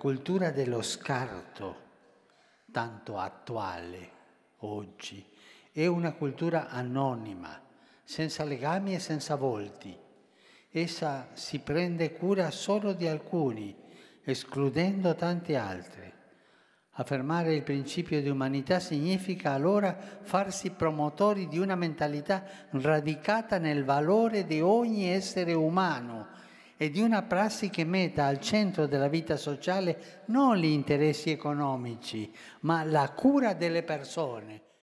cultura dello scarto, tanto attuale oggi, è una cultura anonima, senza legami e senza volti. Essa si prende cura solo di alcuni, escludendo tanti altri. Affermare il principio di umanità significa allora farsi promotori di una mentalità radicata nel valore di ogni essere umano e di una prassi che metta al centro della vita sociale non gli interessi economici, ma la cura delle persone.